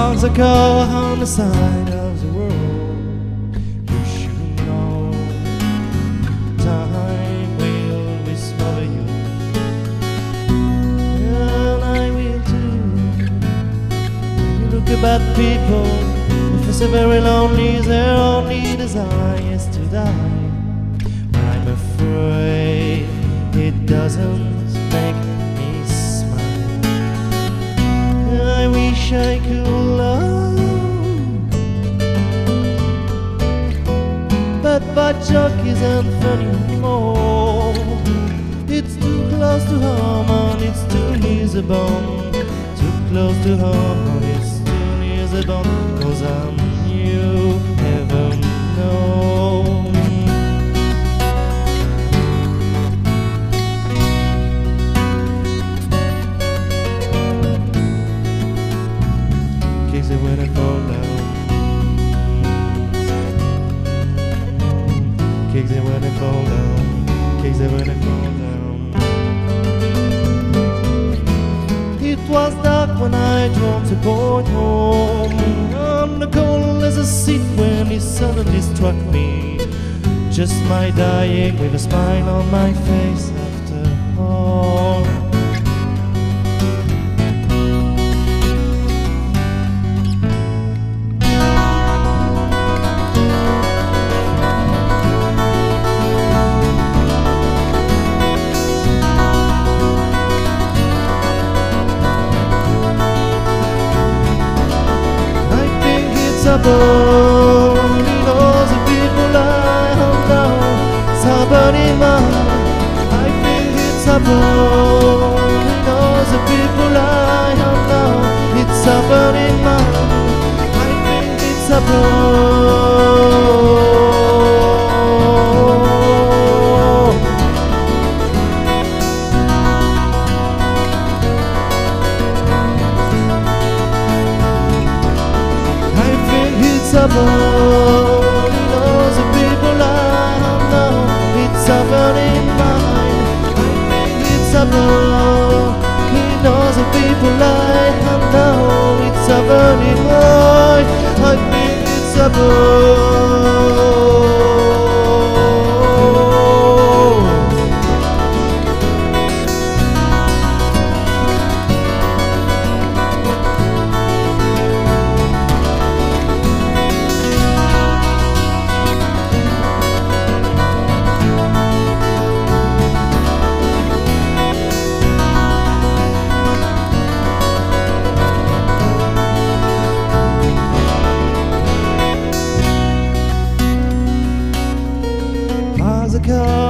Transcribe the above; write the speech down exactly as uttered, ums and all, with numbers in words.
Parks a car on the side of the road. You should know time will whisper you, and I will too. You look about people, if it's very lonely, their only desire is to die. But I'm afraid it doesn't make me smile. I wish I could love, but that joke isn't funny anymore. It's too close to home and it's too near the bone. Too close to home and it's too near the bone. 'Cause I'm you never know. Kicks it when I fall down. Kicks it when I fall down. Kicks it when I fall down. It was dark when I drove the boy home. On the cold as a seat when he suddenly struck me. Just my dying with a smile on my face after all. Only knows the people I know. Somebody mine, I think it's a only knows the people I know. It's somebody mine, I think it's a Somebody knows the people I know. It's somebody in mine. I think it's somebody. He knows the people I know. It's somebody mine. I think it's somebody. Car